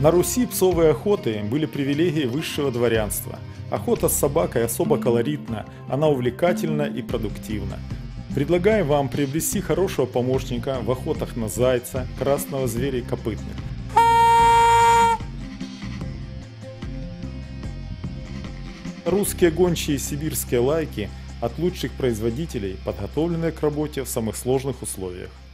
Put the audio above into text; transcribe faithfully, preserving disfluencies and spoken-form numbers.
На Руси псовые охоты были привилегией высшего дворянства. Охота с собакой особо колоритна, она увлекательна и продуктивна. Предлагаем вам приобрести хорошего помощника в охотах на зайца, красного зверя и копытных. Русские гончие и сибирские лайки от лучших производителей, подготовленные к работе в самых сложных условиях.